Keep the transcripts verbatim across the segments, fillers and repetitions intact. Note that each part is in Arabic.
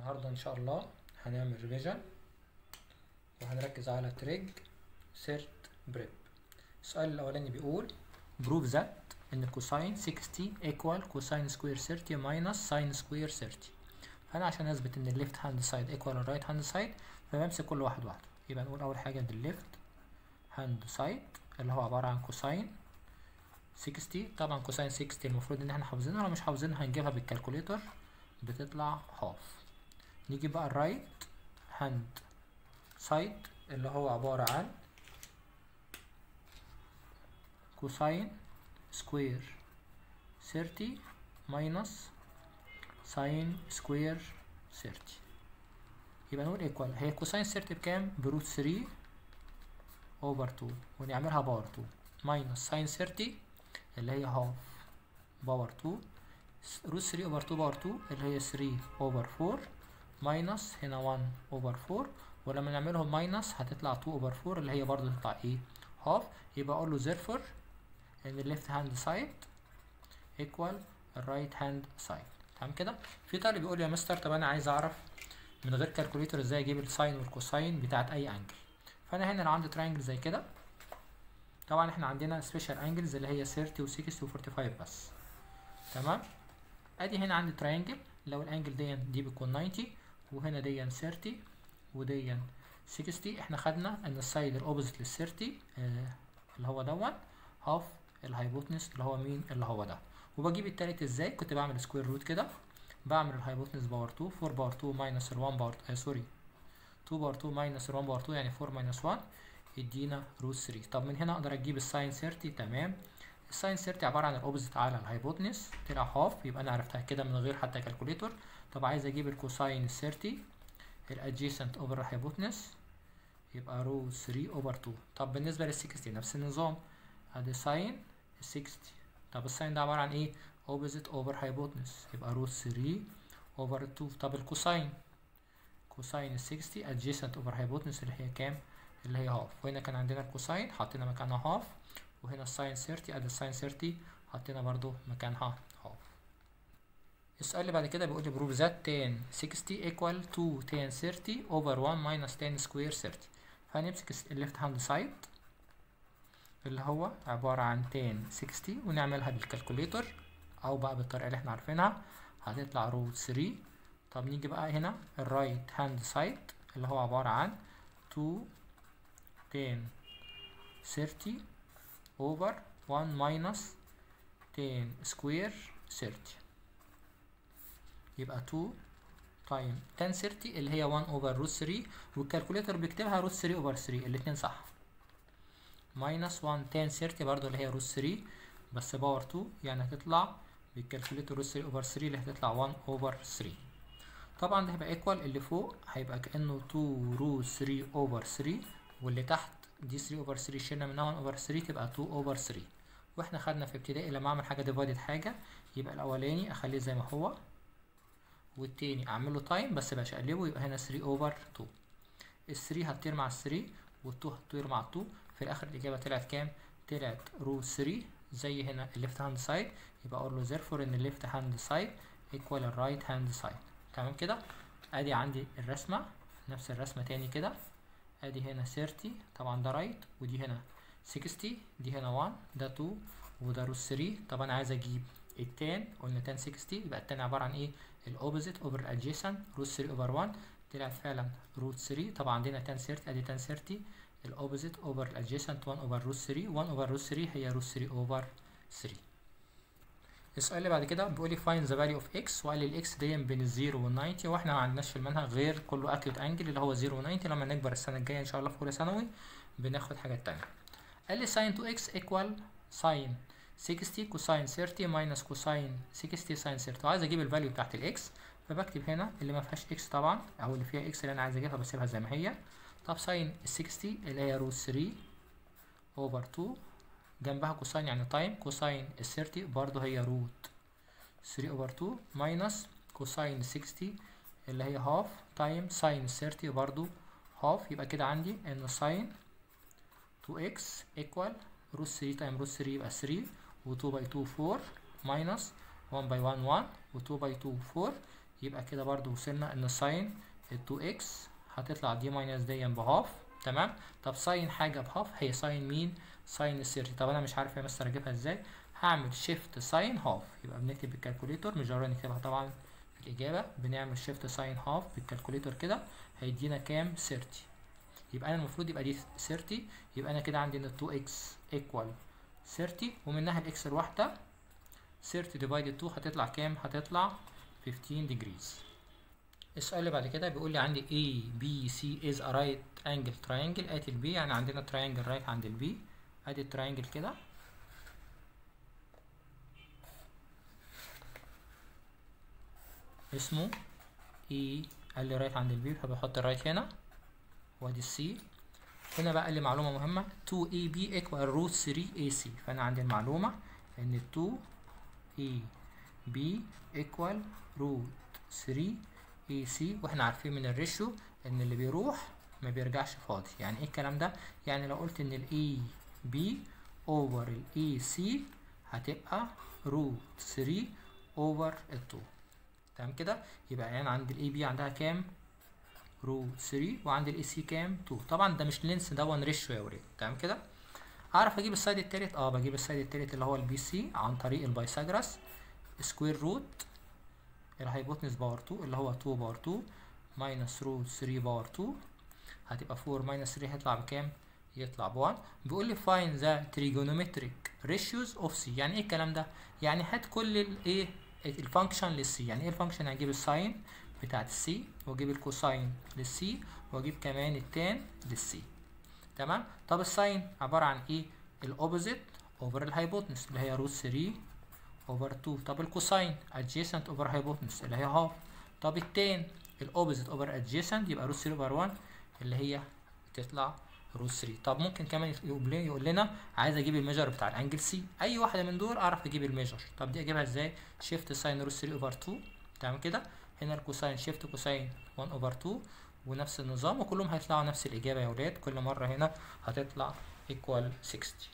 النهارده ان شاء الله هنعمل ريفيجن وهنركز على تريج سيرت بريب. السؤال الاولاني بيقول بروف ذات ان كوساين ستين ايكوال كوساين سكوير ثلاثين ماينس ساين سكوير ثلاثين. فانا عشان اثبت ان الليفت هاند سايد ايكوال الرايت هاند سايد فبمسك كل واحد لوحده. يبقى نقول اول حاجه ان الليفت هاند سايد اللي هو عباره عن كوساين ستين. طبعا كوساين ستين المفروض ان احنا حافظينها، لو مش حافظينها هنجيبها بالكالكوليتر بتطلع هاف. نيجي بقى الرايت هاند سايد اللي هو عبارة عن كوساين سكوير ثلاثين ماينس ساين سكوير ثلاثين. يبقى نقول ايكوال، هي كوساين ثلاثين بكام؟ بروت ثلاثة اوفر اتنين ونعملها باور اتنين ماينس ساين ثلاثين اللي هي هاف باور اتنين روت ثلاثة اوفر اتنين باور اتنين اللي هي ثلاثة اوفر اربعة ماينس هنا واحد اوفر اربعة، ولما نعملهم ماينس هتطلع اتنين اوفر اربعة اللي هي برضه تطلع ايه؟ هاف. يبقى اقول له therefore ان الليفت هاند سايد ايكوال الرايت هاند سايد. تمام كده؟ في طالب يقول يا مستر طب انا عايز اعرف من غير كالكوليتر ازاي اجيب الساين والكوساين بتاعت اي انجل. فانا هنا لو عندي تراينجل زي كده، طبعا احنا عندنا سبيشال انجلز اللي هي ثلاثين و60 و45 بس. تمام؟ ادي هنا عندي تراينجل، لو الانجل دي دي بتكون تسعين وهنا دي ثلاثين ودي ستين. احنا خدنا ان السايد الاوبوزيت لل ثلاثين آه اللي هو دون هاف الهايبوتنس اللي هو مين؟ اللي هو ده. وبجيب التالت ازاي؟ كنت بعمل سكوير روت كده، بعمل الهايبوتنس باور اتنين، اربعة باور اتنين ماينس ال واحد باور آه سوري اتنين باور اتنين ماينس ال واحد باور اتنين يعني اربعة ماينس واحد يدينا روت ثلاثة. طب من هنا اقدر اجيب الساين ثلاثين. تمام، الساين ثلاثين عباره عن الاوبوزيت على الهايبوتنس طلع هاف، يبقى انا عرفتها كده من غير حتى كالكوليتور. طب عايز اجيب الكوساين ثلاثين الادجيسنت اوفر الهايبوتنس يبقى رو ثلاثة اوفر اتنين. طب بالنسبه لل ستين نفس النظام، ادي ساين ستين. طب الساين ده عباره عن ايه؟ اوبوزيت اوفر هايبوتنس يبقى رو ثلاثة اوفر اتنين. طب الكوساين كوساين ستين ادجيسنت اوفر هايبوتنس اللي هي كام؟ اللي هي هاف. وهنا كان عندنا الكوساين حطينا مكانها هاف، وهنا الساين ثلاثين ادي الساين ثلاثين حطينا برضو مكانها هاف. السؤال اللي بعد كده بيقول لي بروف ذات تان ستين ايكوال تو تان ثلاثين اوفر واحد ماينس تان سكوير ثلاثين. فهنمسك الليفت هاند سايد اللي هو عبارة عن تان ستين ونعملها بالكالكوليتر او بقى بالطريقة اللي احنا عارفينها هتطلع روت ثلاثة. طب نيجي بقى هنا الرايت هاند سايد اللي هو عبارة عن تو تان ثلاثين اوفر واحد ماينس تان سكوير ثلاثين. يبقى اتنين تايم تان ثلاثين اللي هي واحد اوفر روت ثلاثة، والكالكوليتر بيكتبها روت ثلاثة اوفر ثلاثة الاتنين صح، ماينس واحد تان ثلاثين برضو اللي هي روت ثلاثة بس باور اتنين يعني هتطلع بالكالكوليتر روت ثلاثة اوفر ثلاثة اللي هتطلع واحد اوفر ثلاثة. طبعا ده هيبقى ايكوال اللي فوق هيبقى كأنه اتنين روت ثلاثة اوفر ثلاثة، واللي تحت دي ثلاثة اوفر ثلاثة شلنا منها واحد اوفر ثلاثة تبقى اتنين اوفر ثلاثة. واحنا خدنا في ابتدائي لما اعمل حاجه ديفايدد حاجه يبقى الاولاني اخليه زي ما هو والتاني اعمله تايم بس بقى اقلبه يبقى هنا ثلاثة اوفر اتنين. ال ثلاثة هتطير مع ال ثلاثة وال اتنين هتطير مع ال اتنين، في الاخر الاجابه طلعت كام؟ طلعت روت ثلاثة زي هنا الليفت هاند سايد. يبقى اقول له therefore ان الليفت هاند سايد ايكوال الرايت هاند سايد. تمام كده؟ ادي عندي الرسمه نفس الرسمه تاني كده، ادي هنا ثلاثين طبعا ده رايت ودي هنا ستين دي هنا واحد ده اتنين وده روت ثلاثة. طب انا عايز اجيب التان، قلنا تان ستين يبقى التان عباره عن ايه؟ الاوبوزيت اوفر الادجيسنت روت ثلاثة اوفر واحد طلعت فعلا روت ثلاثة. طبعا عندنا تان ثلاثين ادي تان ثلاثين الاوبوزيت اوفر الادجيسنت واحد اوفر روت ثلاثة، واحد اوفر روت ثلاثة هي روت ثلاثة اوفر ثلاثة. السؤال اللي بعد كده بيقول لي find the value of x، وقال لي الاكس دي بين الزيرو وال تسعين، واحنا ما عندناش في المنهج غير كله اكيوت انجل اللي هو زيرو و تسعين. لما نكبر السنه الجايه ان شاء الله في اولى ثانوي بناخد حاجات تانية. قال لي sin تو اكس equal sin ستين كوساين ثلاثين ماينس كوساين ستين ساين ثلاثين، وعايز اجيب الفاليو بتاعت الاكس فبكتب هنا اللي ما فيهاش اكس طبعا او اللي فيها اكس اللي انا عايز اجيبها بسيبها زي ما هي. طب ساين ستين اللي هي روت ثلاثة اوفر اتنين جنبها كوساين يعني تايم كوساين ثلاثين برضه هي روت ثلاثة اوفر اتنين ماينس كوساين ستين اللي هي هاف تايم ساين ثلاثين برضه هاف. يبقى كده عندي ان ساين تو اكس ايكوال روت ثلاثة تايم روت ثلاثة يبقى ثلاثة و اتنين باي اتنين اربعة ماينس واحد باي واحد واحد و اتنين باي اتنين اربعة يبقى كده برضو وصلنا ان الساين ال تو اكس هتطلع دي ماينس دي بهاف. تمام. طب ساين حاجه بهاف هي ساين مين؟ ساين ثلاثين. طب انا مش عارف يا مستر اجيبها ازاي، هعمل شيفت ساين هاف. يبقى بنكتب بالكالكوليتور، مش ضروري نكتبها طبعا في الاجابه، بنعمل شيفت ساين هاف بالكالكوليتور كده هيدينا كام؟ ثلاثين. يبقى انا المفروض يبقى دي ثلاثين، يبقى انا كده عندي ان تو اكس ايكوال ثلاثين، ومنها الاكس الواحده ثلاثين ديفايدد اتنين هتطلع كام؟ هتطلع خمستاشر ديجريز. السؤال اللي بعد كده بيقول لي عندي A B C is a right angle triangle. ادي ال B، يعني عندنا triangle right عند ال B. ادي التراينجل كده، اسمه E. قال لي right عند ال B فبحط الرايت هنا، وادي السي. هنا بقى قال لي معلومة مهمة تو إي بي equal root ثري إيه سي. فأنا عندي المعلومة إن تو إي بي equal root ثري إيه سي، واحنا عارفين من الريشيو ان اللي بيروح ما بيرجعش فاضي. يعني ايه الكلام ده؟ يعني لو قلت ان ال إي بي over ال إيه سي هتبقى root ثري over ال تو. تمام كده؟ يبقى يعني عند ال إي بي عندها كام؟ root ثري، وعند ال إي سي كام؟ تو. طبعا ده مش لينس، ده وان ريشيو يا ولاد. تمام كده؟ اعرف اجيب السايد التالت؟ اه بجيب السايد التالت اللي هو البي سي عن طريق البايثاغورس. سكوير روت الهايبوتنس باور تو اللي هو تو باور تو ماينس روت ثري باور تو، هتبقى فور ماينس ثري هيطلع بكام؟ يطلع ب واحد. بيقول لي find the trigonometric ratios of C. يعني ايه الكلام ده؟ يعني هات كل الايه الفانكشن للسي. يعني ايه الفانكشن؟ هجيب الساين بتاعت السي، واجيب الكوساين للسي، واجيب كمان التان للسي. تمام. طب الساين عباره عن ايه؟ الاوبوزيت اوفر الهايبوتنس اللي هي روت ثري اوفر تو. طب الكوساين adjacent اوفر هايبوتنس اللي هي هاف. طب التان الاوبوزيت اوفر adjacent يبقى روت ثري اوفر واحد اللي هي تطلع روت ثري. طب ممكن كمان يقول لنا عايز اجيب الميجر بتاع الانجل سي. اي واحده من دول اعرف اجيب الميجر. طب دي اجيبها ازاي؟ شيفت ساين روت ثري اوفر تو. تمام كده؟ هنا الكوساين شيفت كوساين واحد اوفر تو، ونفس النظام، وكلهم هيطلعوا نفس الاجابه يا ولاد. كل مره هنا هتطلع ايكوال ستين.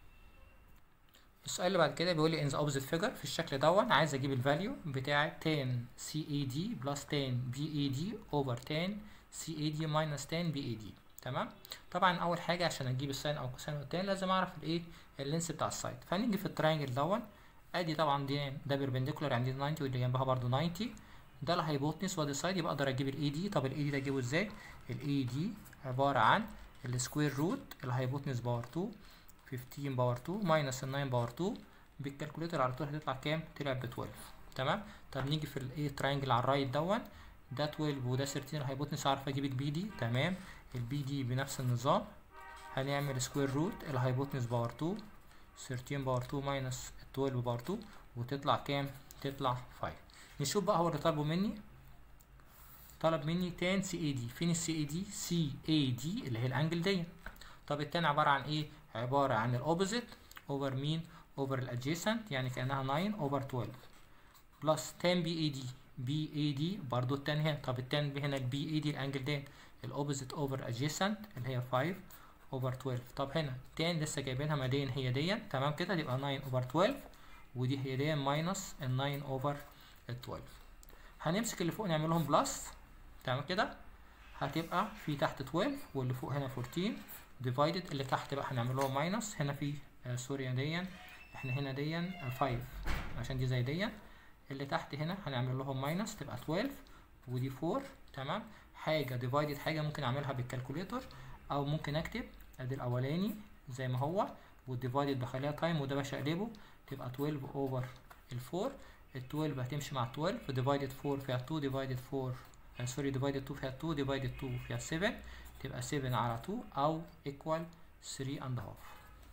السؤال اللي بعد كده بيقول لي in the opposite figure في الشكل دون عايز اجيب الفاليو بتاع تان سي اي دي بلس تان بي اي دي اوفر تان سي اي دي ماينس تان بي اي دي. تمام. طبعا اول حاجه عشان اجيب الساين او كوساين او التان لازم اعرف الايه اللينس بتاع السايد. فهنيجي في التراينجل دون، ادي طبعا دي ده بيربنديكولار عندي تسعين واللي جنبها برده تسعين، ده الهايبوتنس وادي السايد، يبقى اقدر اجيب الاي دي. طب الاي دي ده اجيبه ازاي؟ الاي دي عباره عن السكوير روت الهايبوتنس باور تو خمستاشر باور تو ماينس تسعة باور تو. بالكالكوليتر على طول هتطلع كام؟ طلعت ب اتناشر. تمام. طب نيجي في الايه تراينجل على الرايت دون، ده اتناشر وده تلتاشر الهايبوتنس، اعرف اجيب البي دي. تمام. البي دي بنفس النظام هنعمل سكوير روت الهايبوتنس باور تو تلتاشر باور تو ماينس اتناشر باور تو، وتطلع كام؟ تطلع خمسة. نشوف بقى هو اللي طالبه مني، طلب مني تان سي اي دي. فين السي اي دي؟ سي اي دي اللي هي الانجل دي. طب التان عباره عن ايه؟ عباره عن الاوبوزيت اوفر مين؟ اوفر الادجيسنت، يعني كانها تسعة اوفر اتناشر بلس تان بي اي دي. بي اي دي برضو التان هنا. طب التان هنا البي اي دي الانجل ديت الاوبوزيت اوفر ادجيسنت اللي هي خمسة اوفر اتناشر. طب هنا تان لسه جايبينها ما دين هي دي. تمام كده؟ يبقى تسعة اوفر اتناشر، ودي هي دي ماينس ال تسعة اوفر اتناشر. هنمسك اللي فوق نعملهم بلس. تمام كده؟ هتبقى في تحت اتناشر واللي فوق هنا اربعتاشر ديفايدد اللي تحت بقى هنعمل لهم ماينس. هنا في آه سوري دي احنا هنا دي آه خمسة عشان دي زي دي، اللي تحت هنا هنعمل لهم ماينس تبقى اتناشر ودي اربعة. تمام. حاجه ديفايدد حاجه ممكن اعملها بالكالكوليتر او ممكن اكتب ادي الاولاني زي ما هو، والديفايدد بخليها تايم وده بشقلبه تبقى اتناشر اوفر ال اربعة. ال اتناشر هتمشي مع اتناشر فديفايدد اربعة فيها اتنين ديفايدد اربعة آه سوري ديفايدد اتنين فيها اتنين ديفايدد اتنين فيها سبعة، تبقى سبعة على اتنين او ايكوال تلاتة اند هاف.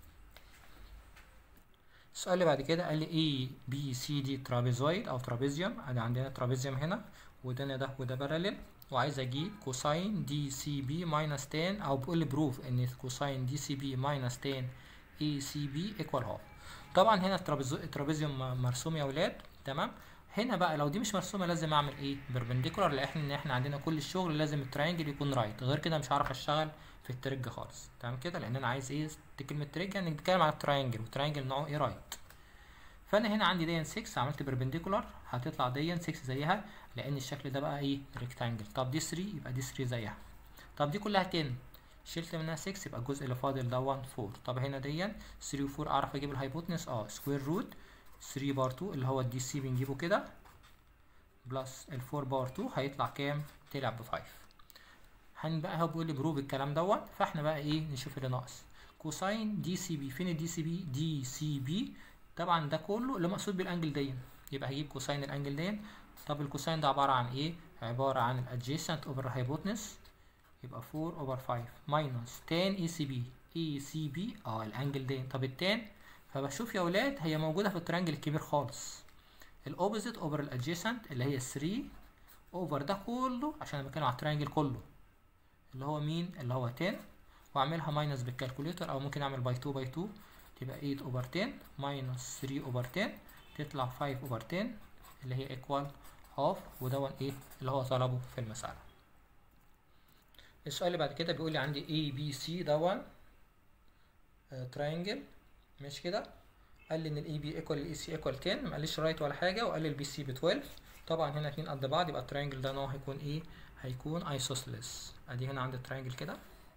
السؤال اللي بعد كده قال لي A B C D ترابيزويد او ترابيزيوم. ادي عندنا ترابيزيوم هنا، وده ده وده باراليل، وعايز اجيب كوساين دي سي بي ماينس تان، او بيقول لي بروف ان كوساين دي سي بي ماينس تان اي سي بي ايكوال هاف. طبعا هنا الترابيزيوم مرسوم يا ولاد. تمام. هنا بقى لو دي مش مرسومه لازم اعمل ايه؟ بيربنديكولار، لان احنا ان احنا عندنا كل الشغل لازم التراينجل يكون رايت، غير كده مش هعرف اشتغل في التريج خالص. تمام كده؟ لان انا عايز ايه؟ كلمه تريج يعني بنتكلم على التراينجل، والتراينجل نوعه ايه؟ رايت. فانا هنا عندي دي ستة، عملت بربنديكولار هتطلع دي ستة زيها، لان الشكل ده بقى ايه ريكتانجل. طب دي ثلاثة يبقى دي ثلاثة زيها. طب دي كلها عشرة، شلت منها ستة يبقى الجزء اللي فاضل ده أربعة. طب هنا دي ثلاثة و4 اعرف اجيب الهايبوتنس، اه سكوير روت ثلاثة بار اتنين اللي هو الدي سي بنجيبه كده بلس ال أربعة بار اتنين هيطلع كام؟ طلع ب خمسة. هن بقى هو بيقول لي بروف الكلام دوت، فاحنا بقى ايه نشوف اللي ناقص. كوساين دي سي بي، فين الدي سي بي؟ دي سي بي طبعا ده كله اللي مقصود بالانجل دي، يبقى هجيب كوساين الانجل دي. طب الكوساين ده عباره عن ايه؟ عباره عن الادجيسنت اوفر الهايبوتنس، يبقى أربعة اوفر خمسة ماينس تان اي سي بي. اي سي بي اه الانجل دي. طب التان فبشوف يا ولاد هي موجوده في التريانجل الكبير خالص، الاوبوزيت اوفر الادجيسنت اللي هي ثلاثة اوفر ده كله، عشان انا بتكلم على التريانجل كله اللي هو مين؟ اللي هو عشرة، واعملها ماينس بالكالكوليتر او ممكن اعمل باي اتنين باي اتنين تبقى تمانية اوفر عشرة ماينس ثلاثة اوفر عشرة تطلع خمسة اوفر عشرة اللي هي ايكوال هاف، ودون ايه اللي هو طلبه في المسألة. السؤال اللي بعد كده بيقول لي عندي A B C دون تراينجل مش كده، قال لي ان الاي بي ايكوال الاي سي ايكوال عشرة، ما قاليش رايت ولا حاجه، وقال لي البي سي ب اتناشر. طبعا هنا اتنين قد بعض يبقى التراينجل ده نوعه هيكون ايه؟ هيكون ايسوسيلس. ادي هنا عندي التراينجل كده،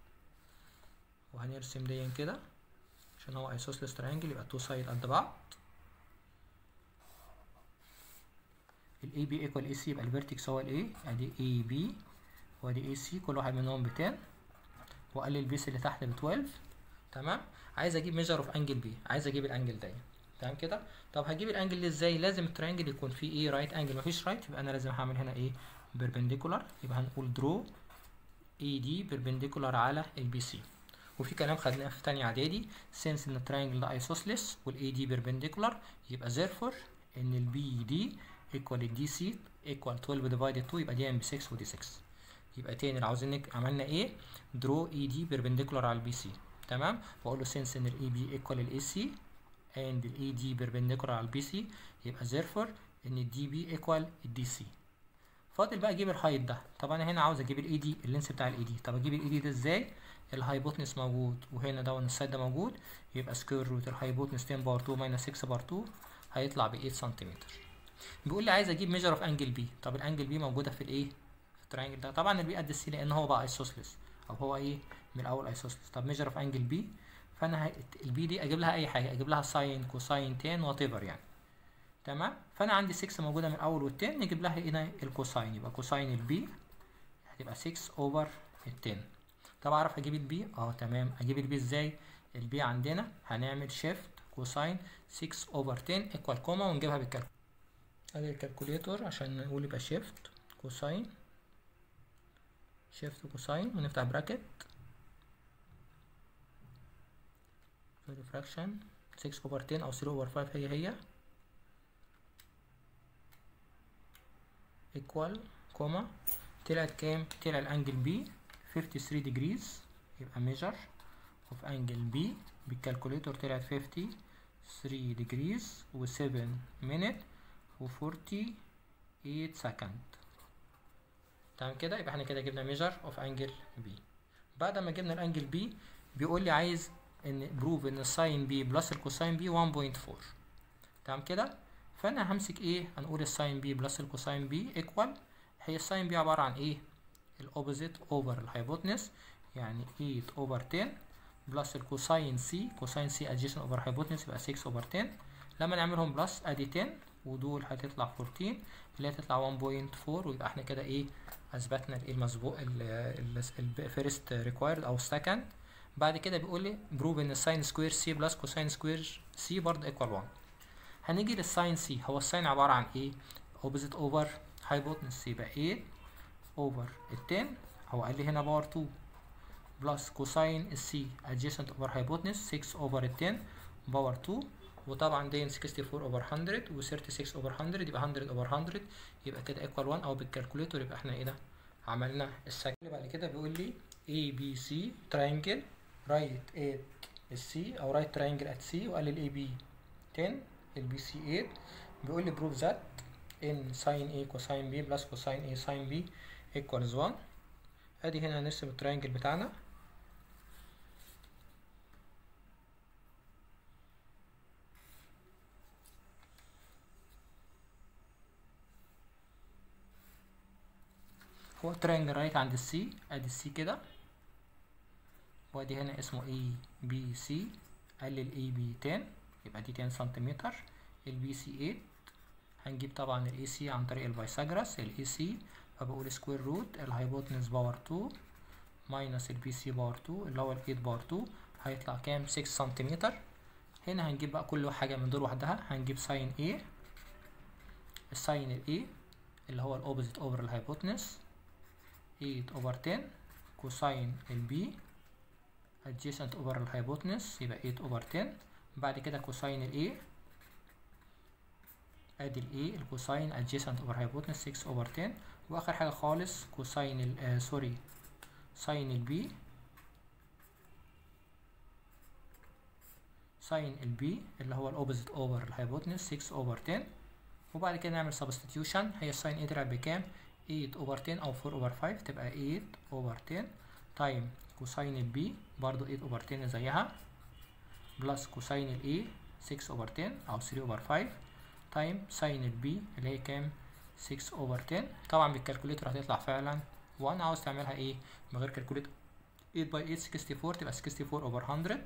وهنرسم دي كده عشان هو ايسوسيلس تراينجل، يبقى تو سايد قد بعض. الاي بي ايكوال اي سي يبقى الفيرتكس هو الايه، ادي اي بي وادي اي سي كل واحد منهم ب عشرة، وقال لي البيس اللي تحت ب اتناشر. تمام. عايز اجيب ميجر اوف انجل بي، عايز اجيب الانجل ده. تمام كده. طب هجيب الانجل دي ازاي؟ لازم التريانجل يكون فيه ايه؟ رايت انجل. مفيش رايت يبقى انا لازم هعمل هنا ايه؟ بيربنديكولار. يبقى هنقول درو اي دي بيربنديكولار على البي سي. وفي كلام خدناه في تانية اعدادي، سينس ان التريانجل ده ايسوسلس والاي دي بيربنديكولار، يبقى therefore ان البي دي ايكوال الدي سي ايكوال اتناشر ديفايدد اتنين، يبقى دي ب ستة ودي ستة. يبقى تاني لو عاوزين عملنا ايه؟ درو اي دي بيربنديكولار على البي سي. تمام. واقول له since ان الاي بي ايكوال الاي سي and الاي دي بيربنديكولار على البي سي، يبقى therefore ان الدي بي ايكوال الدي سي. فاضل بقى اجيب الهايت ده. طب انا هنا عاوز اجيب الاي دي، اللينس بتاع الاي دي. طب اجيب الاي دي ده ازاي؟ الهايبوتنس موجود وهنا ده السايد ده موجود، يبقى سكوير روت الهايبوتنس عشرة باور اتنين ماينس ستة باور اتنين هيطلع ب تمانية سنتيمتر. بيقول لي عايز اجيب ميجر اوف انجل بي. طب الانجل بي موجوده في الايه؟ في التراينجل ده. طبعا البي قد السي لان هو بقى ايسوسلس، او هو ايه من الاول ايسوسلس. طب ميجر اوف انجل بي، فانا البي دي اجيب لها اي حاجه، اجيب لها ساين كوساين تان وات ايفر يعني. تمام. فانا عندي ستة موجوده من الاول والتان، نجيب لها هنا الكوساين، يبقى كوساين البي هتبقى ستة اوفر التان. طب اعرف اجيب البي؟ اه تمام. اجيب البي ازاي؟ البي عندنا هنعمل شيفت كوساين ستة اوفر عشرة ايكوال كوما ونجيبها بالكالكوليتر. ادي الكالكوليتور عشان نقول يبقى شيفت كوساين شيفت كوساين ونفتح براكت فريفراكشن ستة اوفر عشرة او تلاتة اوفر خمسة هي هي ايكوال كوما. طلعت كام؟ طلع الانجل بي تلاتة وخمسين ديجريز، يبقى ميجر اوف انجل بي بالكالكوليتور طلعت تلاتة وخمسين ديجريز و سبعة مينت و تمانية وأربعين سكند. تمام كده. يبقى احنا كده جبنا ميجر اوف انجل بي. بعد ما جبنا الانجل بي بيقول لي عايز ان بروف ان الساين بي بلس الكوساين بي واحد فاصلة أربعة. تمام كده. فانا همسك ايه؟ هنقول الساين بي بلس الكوساين بي ايكوال، هي الساين بي عباره عن ايه؟ الاوبوزيت اوفر الهايبوتنس، يعني تمانية اوفر عشرة بلس الكوساين سي، كوساين سي ادجيشن اوفر هايبوتنس يبقى ستة اوفر عشرة. لما نعملهم بلس ادي عشرة ودول هتطلع اربعتاشر اللي هتطلع واحد فاصلة أربعة، ويبقى احنا كده ايه؟ اثبتنا الايه المسبوق الفيرست ريكوايرد او السكند. بعد كده بيقول لي بروف ان الساين سكوير سي بلس كوساين سكوير سي برضه ايكوال واحد. هنيجي للساين سي، هو الساين عباره عن ايه؟ اوبوزيت اوفر هايبوتنس، يبقى تمانية اوفر عشرة، هو قال لي هنا باور اتنين بلس كوساين السي adjacent اوفر هايبوتنس ستة اوفر عشرة باور اتنين، وطبعا دي اربعة وستين اوفر مية و ستة وتلاتين اوفر مية، يبقى مية اوفر مية، يبقى كده ايكوال واحد، او بالكالكوليتور يبقى احنا ايه ده؟ عملنا السكند. اللي بعد كده بيقول لي A B C triangle right at C او right triangle at C، وقال لي ال A B عشرة ال B C تمانية. بيقول لي prove that in sin A cosine B plus cosine A sin B equals واحد. ادي هنا هنرسم التراينجل بتاعنا. هو ترينجل رايت عند السي، ادي السي كده، وادي هنا اسمه اي بي سي، قال لي الاي بي عشرة يبقى دي عشرة سنتيمتر، البي سي تمانية. هنجيب طبعا الاي سي عن طريق البايثاغورس، الاي سي فبقول سكوير روت الهايبوتنس باور اتنين ماينس البي سي باور اتنين اللي هو ال تمانية باور اتنين، هيطلع كام؟ ستة سنتيمتر. هنا هنجيب بقى كل حاجة من دول وحدها، هنجيب ساين A، الساين ال A اللي هو الأوبوزيت أوفر الهايبوتنس تمانية أوفر عشرة، كوساين ال B adjacent أوفر الهايبوتنس يبقى تمانية أوفر عشرة، بعد كده كوساين ال A، ادي ال A الكوساين adjacent أوفر هايبوتنس ستة أوفر عشرة، وآخر حاجة خالص كوساين ال آه سوري ساين ال B، ساين ال B اللي هو الأوبوزيت أوفر الهايبوتنس ستة أوفر عشرة، وبعد كده نعمل سبستيتيوشن. هي الساين A طلعت بكام؟ تمانية أوفر عشرة أو أربعة أوفر خمسة، تبقى تمانية أوفر عشرة تايم كوساين ال B برضو تمانية أوفر عشرة زيها، بلس كوساين ال A ستة أوفر عشرة أو تلاتة أوفر خمسة تايم ساين ال B اللي هي كام؟ ستة أوفر عشرة. طبعا بالكالكوليتر هتطلع فعلا واحد، عاوز تعملها ايه من غير كالكوليتر؟ تمانية باي تمانية ستة وستين تبقى ستة وستين أوفر مية،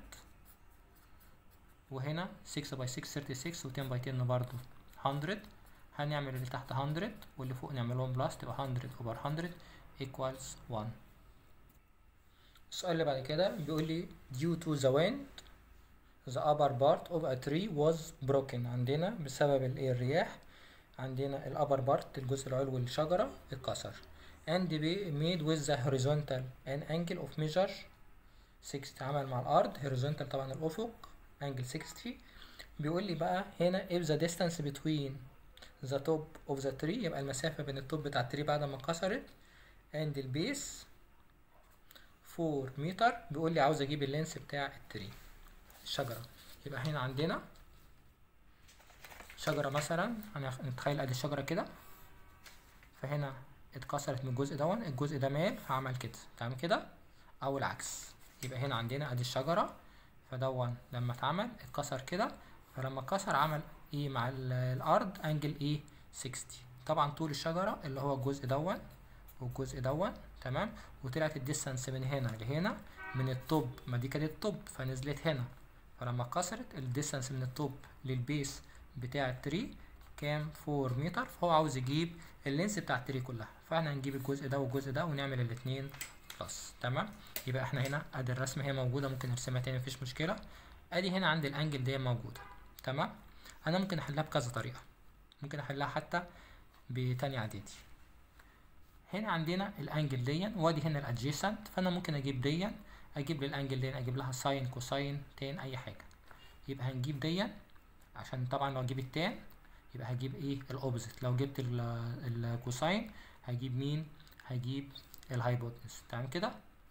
وهنا ستة باي ستة ستة وتلاتين و عشرة باي عشرة برضو مية. هنعمل اللي تحت مية واللي فوق نعملهم بلس، تبقى مية اوفر مية equals واحد. السؤال اللي بعد كده بيقول لي due to the wind the upper part of a tree was broken. عندنا بسبب الايه الرياح، عندنا ال upper part الجزء العلوي للشجرة اتكسر، and be made with the horizontal an angle of measure ستين، عمل مع الأرض horizontal طبعا الأفق angle ستين. بيقول لي بقى هنا if the distance between the top of the tree، يبقى المسافة بين التوب بتاع التري بعد ما اتكسرت and البيس أربعة متر. بيقول لي عاوز اجيب اللينس بتاع التري الشجرة. يبقى هنا عندنا شجرة مثلا، هنتخيل ادي الشجرة كده، فهنا اتكسرت من الجزء دون، الجزء ده مال فعمل كده، تمام كده، او العكس. يبقى هنا عندنا ادي الشجرة، فدون لما اتعمل اتكسر كده، فلما اتكسر عمل ايه مع الارض انجل ايه ستين. طبعا طول الشجرة اللي هو الجزء دون والجزء دون، تمام، وطلعت الديستانس من هنا لهنا من التوب، ما دي كانت التوب فنزلت هنا، فلما اتكسرت الديستانس من التوب للبيس بتاع التري كام؟ أربعة متر. فهو عاوز يجيب اللينس بتاع التري كلها، فاحنا هنجيب الجزء ده والجزء ده ونعمل الاتنين بلس، تمام. يبقى احنا هنا ادي الرسمه هي موجوده، ممكن نرسمها تاني مفيش مشكله. ادي هنا عند الانجل دي موجوده، تمام. انا ممكن احلها بكذا طريقه، ممكن احلها حتى بتاني اعدادي. هنا عندنا الانجل دي وادي هنا الادجيسنت، فانا ممكن اجيب دي، اجيب للانجل دي اجيب لها ساين كوساين تان اي حاجه. يبقى هنجيب دي عشان طبعا لو جيب التان يبقى هجيب ايه الاوبوزيت، لو جبت الكوساين هجيب مين؟ هجيب الهايبوتنس، تمام كده.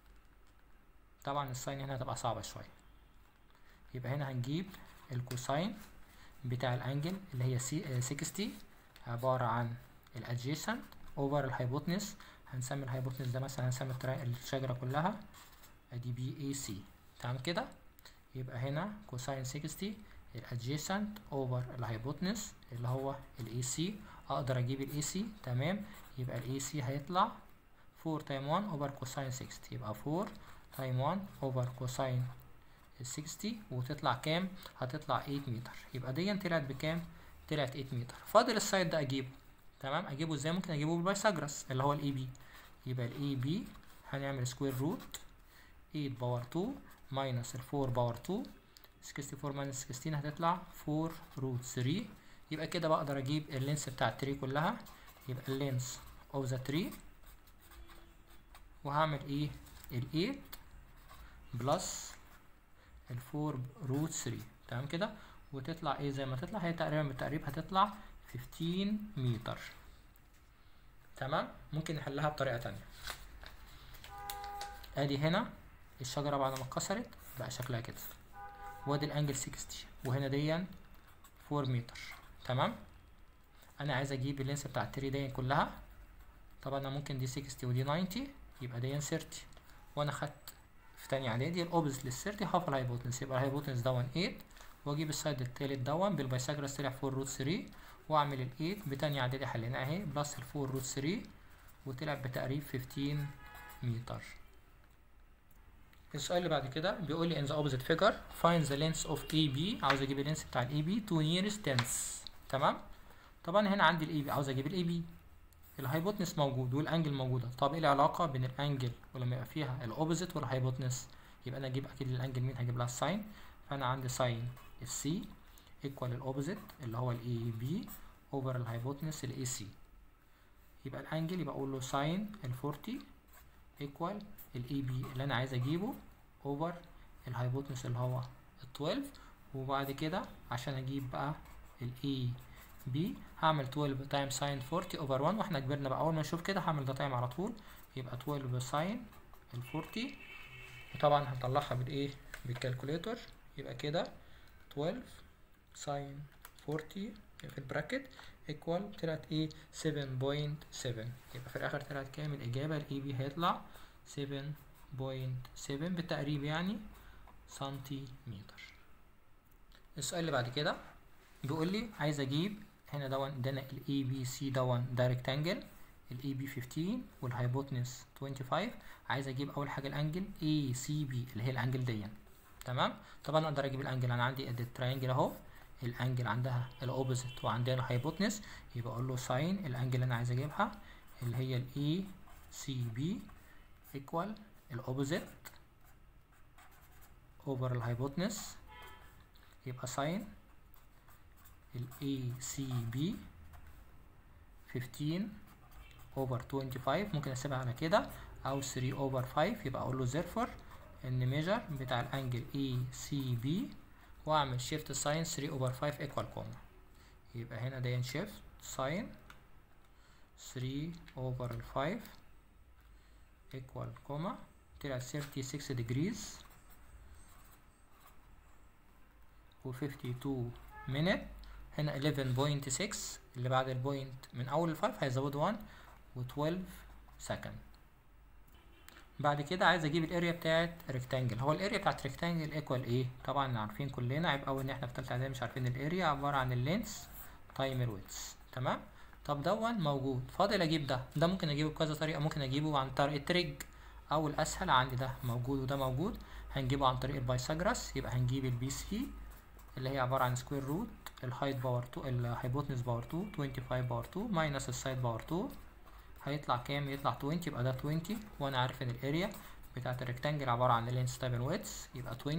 طبعا الساين هنا هتبقى صعبه شويه، يبقى هنا هنجيب الكوساين بتاع الانجل اللي هي ستين عباره عن الادجيسنت اوفر الهايبوتنس. هنسمي الهايبوتنس ده مثلا، هنسمي الشجره كلها ادي بي اي سي، تمام كده. يبقى هنا كوساين ستين الادجيسنت اوفر الهايبوتنس اللي هو الاي سي، اقدر اجيب الاي سي، تمام. يبقى الاي سي هيطلع أربعة تايم واحد اوفر كوساين ستين، يبقى أربعة تايم واحد اوفر كوساين ستين، وتطلع كام؟ هتطلع تمانية متر. يبقى دي طلعت بكام؟ طلعت تمانية متر. فاضل السايد ده اجيبه، تمام. اجيبه ازاي؟ ممكن اجيبه بالبايثاغورس اللي هو الاي بي. يبقى الاي بي هنعمل سكوير روت تمانية باور اتنين ماينس أربعة باور اتنين، أربعة وستين ماينس ستاشر هتطلع أربعة روت تلاتة. يبقى كده بقدر اجيب اللينس بتاع التري كلها. يبقى اللينس اوف ذا تري، وهعمل ايه؟ ال تمانية بلس ال أربعة روت تلاتة، تمام كده. وتطلع ايه زي ما تطلع، هي تقريبا بالتقريب هتطلع خمستاشر متر، تمام. ممكن نحلها بطريقه تانية. ادي هنا الشجره بعد ما اتكسرت بقى شكلها كده، وادي الانجل ستين، وهنا دي أربعة متر، تمام. انا عايز اجيب اللينس بتاع التري دي كلها. طبعا انا ممكن دي ستين ودي تسعين، يبقى دي تلاتين، وانا خدت في تانية اعدادي الاوبوزيت لل تلاتين هاف الهايبوتنس، يبقى الهايبوتنس دون تمانية، واجيب السايد التالت دون بالبايثاغورس طلع أربعة روت تلاتة، واعمل ال تمانية بتانية اعدادي حليناها اهي بلس ال أربعة روت تلاتة وطلع بتقريب خمستاشر متر. السؤال اللي بعد كده بيقول لي in the opposite figure find the length of اي بي، عاوز اجيب اللينس بتاع الاي بي to nearest tens. تمام. طبعا هنا عندي الاي بي، عاوز اجيب الاي بي، الهايبوتنس موجود والانجل موجوده. طب ايه العلاقه بين الانجل ولما يبقى فيها الاوبوزيت والهايبوتنس؟ يبقى انا اجيب اكيد الانجل مين، هجيب لها الساين. فانا عندي ساين السي ايكوال الاوبوزيت اللي هو الاي بي اوفر الهايبوتنس الاي سي. يبقى الانجل يبقى اقول له ساين ال أربعين ايكوال الاي بي اللي انا عايز اجيبه اوفر الهايبوتنس اللي هو ال اتناشر. وبعد كده عشان اجيب بقى الاي بي هعمل اتناشر تايم ساين أربعين اوفر واحد، واحنا كبرنا بقى اول ما نشوف كده هعمل ده تايم على طول. يبقى اتناشر ساين ال أربعين، وطبعا هنطلعها بالايه، بالكالكوليتر. يبقى كده اتناشر ساين أربعين في البراكت ايكوال طلعت ايه سبعة فاصلة سبعة. يبقى في الاخر طلعت كام الاجابه؟ الاي بي هيطلع سبعة فاصلة سبعة بالتقريب يعني سنتيمتر. السؤال اللي بعد كده بيقول لي عايز اجيب هنا دون ادانا الاي بي سي دون ده ريكتانجل، الاي بي خمستاشر والهايبوتنس خمسة وعشرين. عايز اجيب اول حاجه الانجل اي سي بي اللي هي الانجل دي. تمام. طبعا اقدر اجيب الانجل، انا عندي ادي التراينجل اهو، الانجل عندها الاوبوزيت وعندنا الهايبوتنس. يبقى اقول له ساين الانجل اللي انا عايز اجيبها اللي هي الاي سي بي ايكوال الاوبوزيت اوفر الهايبوتنس. يبقى ساين ال اي سي بي خمستاشر over خمسة وعشرين، ممكن اسيبها على كده او تلاتة over خمسة. يبقى اقول له therefore ان ميجر بتاع الانجل اي سي بي واعمل شيفت ساين تلاتة over خمسة ايكوال كوما. يبقى هنا داين شيفت ساين تلاتة over خمسة ايكوال كوما، طلع ستة وثلاثين degrees و اتنين minute. هنا حداشر فاصلة ستة اللي بعد البوينت من اول الفايف هيزود واحد و اتناشر سكند. بعد كده عايز اجيب الاريا بتاعت ريكتانجل. هو الاريا بتاعت ريكتانجل ايكوال ايه؟ طبعا عارفين كلنا، عيب قوي ان احنا في تالتة اعدادي مش عارفين الاريا، عباره عن اللينس تايم الويدث. تمام. طب دون موجود، فاضل اجيب ده. ده ممكن اجيبه بكذا طريقه، ممكن اجيبه عن طريق التريج او الاسهل عندي ده موجود وده موجود، هنجيبه عن طريق البايثاغورس. يبقى هنجيب البي سي اللي هي عباره عن سكوير روت الهايت باور اتنين الهايبوتنس باور اتنين خمسة وعشرين باور اتنين ماينس السايد باور اتنين، هيطلع كام؟ يطلع عشرين. يبقى ده عشرين، وانا عارف ان الاريا بتاعت الريكتانجل عباره عن اللينس تايم الويدث. يبقى عشرين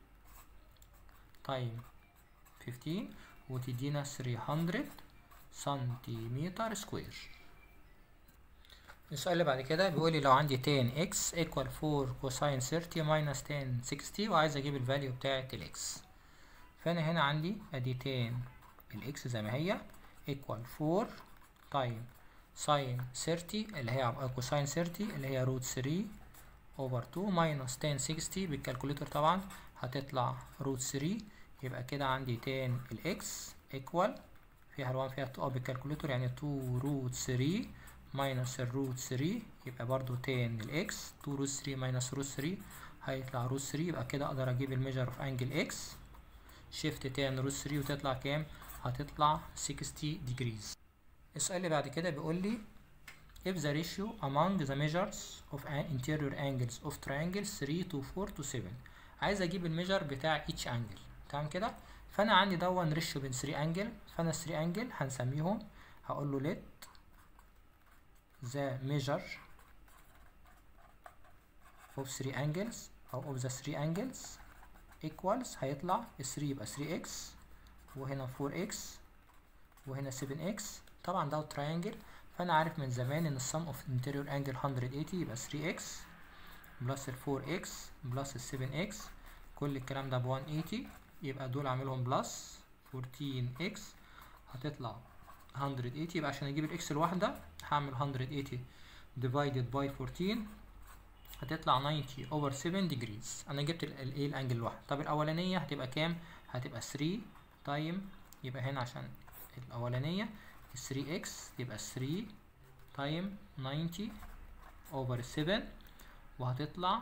تايم خمستاشر وتدينا تلتمية سنتيمتر سكوير. السؤال اللي بعد كده بيقول لي لو عندي عشرة اكس ايكوال أربعة كوساين تلاتين ماينس عشرة ستين وعايز اجيب الفاليو بتاعت الاكس. فانا هنا عندي ادي عشرة الاكس زي ما هي ايكوال أربعة تايم ساين تلاتين اللي هي كوساين تلاتين اللي هي روت تلاتة اوفر اتنين ماينس عشرة ستين بالكالكوليتر طبعا هتطلع روت تلاتة. يبقى كده عندي عشرة الاكس ايكوال فيها الوان فيها اتنين بالكالكوليتر يعني اتنين روت تلاتة ماينس الروت تلاتة. يبقى برضو عشرة الاكس اتنين روت تلاتة ماينس روت تلاتة هيطلع روت تلاتة. يبقى كده اقدر اجيب الميجر اوف انجل اكس شيفت عشرة روت تلاتة وتطلع كام؟ هتطلع ستين degrees. السؤال اللي بعد كده بيقول لي if the ratio among the measures of an interior angles of triangle three to four to seven. عايز اجيب الميجر بتاع each angle. تمام كده. فانا عندي دون ريشيو بين تلاتة انجل، فانا تلاتة انجل هنسميهم هقول له let the measure of three angles او of the three angles equals هيطلع تلاتة يبقى تلاتة اكس وهنا أربعة اكس وهنا سبعة اكس. طبعا ده تراينجل، فانا عارف من زمان ان السم اوف انتيريور انجل مية وتمانين يبقى تلاتة اكس بلس ال أربعة اكس بلس ال سبعة اكس، كل الكلام ده ب مية وتمانين. يبقى دول اعملهم بلس أربعتاشر اكس هتطلع مية وتمانين. يبقى عشان اجيب الاكس الواحده هعمل مية وتمانين divided by أربعتاشر هتطلع تسعين over سبعة degrees. انا جبت الايه الانجل الواحد. طب الاولانيه هتبقى كام؟ هتبقى تلاتة تايم، يبقى هنا عشان الاولانيه تلاتة اكس يبقى تلاتة تايم تسعين over سبعة وهتطلع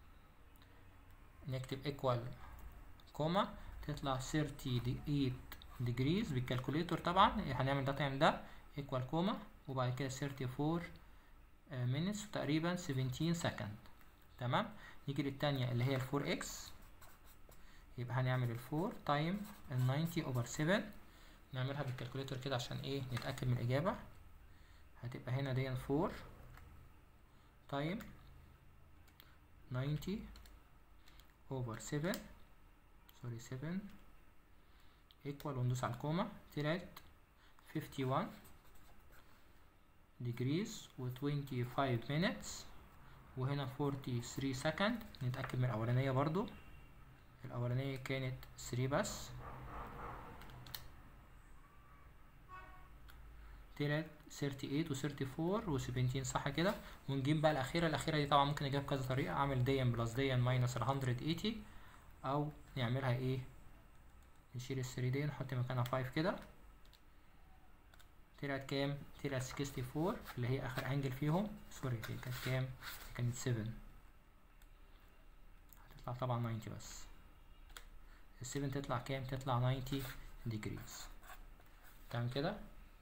نكتب equal كوما تطلع تلاتة وتمانين degrees بالكالكوليتر. طبعا هنعمل ده تايم ده equal كوما وبعد كده أربعة وتلاتين minutes تقريبا سبعتاشر سكند. تمام. نيجي للتانية اللي هي الفور اكس، يبقى هنعمل الفور تايم الناينتي اوفر سبعة. نعملها بالكالكوليتر كده عشان ايه نتأكد من الإجابة. هتبقى هنا دي فور تايم ناينتي اوفر سبعة، سوري سبعة ايكوال، وندوس على الكوما، طلعت خمسة وخمسين degrees و خمسة وعشرين minutes، وهنا تلاتة وأربعين second. نتأكد من الأولانية برضو، الأولانية كانت تلاتة بس، طلعت تمانية وتلاتين و أربعة واربعين و17 صح كده. ونجيب بقى الأخيرة، الأخيرة دي طبعا ممكن نجيبها بكذا طريقة، أعمل دي بلس دي ماينس ال مية وتمانين، أو نعملها إيه، نشيل الثري دي نحط مكانها خمسة كده. طلعت كام؟ طلعت ستة وستين اللي هي آخر أنجل فيهم، سوري دي كانت كام؟ كانت سبعة، هتطلع طبعا تسعين بس. السبعة تطلع كام؟ تطلع تسعين degrees. تمام كده.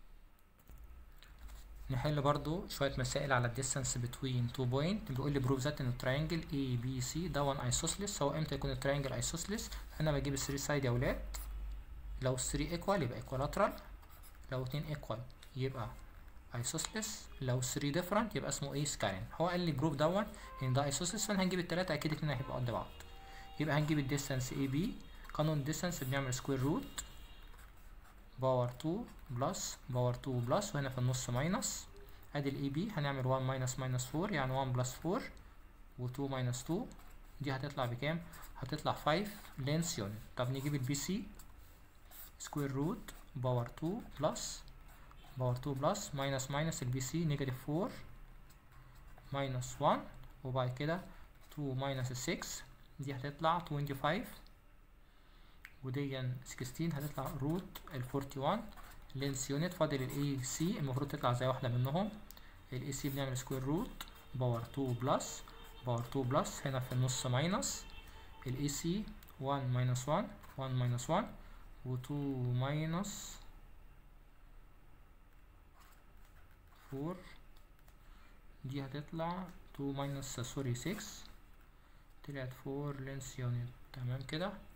نحل برضو شوية مسائل على الديستانس بتوين تو بوينت. بيقول لي بروف ذات ان التراينجل اي بي سي ده وان ايسوسلس. هو امتى يكون التراينجل ايسوسلس؟ هنا بجيب الثري سايد يا ولاد، لو الثري ايكوال يبقى ايكوالاترال، لو اتنين ايكوال يبقى ايسوسلس، لو ثري ديفرنت يبقى اسمه ايه، سكارين. هو قال لي بروف دون ان ده ايسوسلس، فانا هنجيب التلاتة اكيد اتنين هيبقوا قد بعض. يبقى هنجيب الديستانس اي بي، قانون الديستانس بنعمل سكوير روت باور اتنين بلس باور اتنين بلس، وهنا في النص ماينس. ادي الاي بي هنعمل واحد ماينس ماينس فور، يعني واحد بلس فور، و اتنين ماينس اتنين، دي هتطلع بكام؟ هتطلع خمسة لينس يونت. طب نجيب البي سي، سكوير روت باور اتنين بلس باور اتنين بلس ماينس ماينس البي سي نيجاتيف أربعة ماينس واحد، وبعد كده اتنين ماينس ستة، دي هتطلع خمسة وعشرين، ودي ستاشر هتطلع روت ال واحد وأربعين لينس يونت. فاضل الاي سي، المفروض تطلع زي واحدة منهم. الاي سي بنعمل سكوير روت باور اتنين بلس باور اتنين بلس، هنا في النص ماينس الاي سي واحد ماينس واحد، واحد ماينس واحد، و اتنين ماينس أربعة، دي هتطلع اتنين ماينس سوري ستة، طلعت أربعة لينس يونت. تمام كده.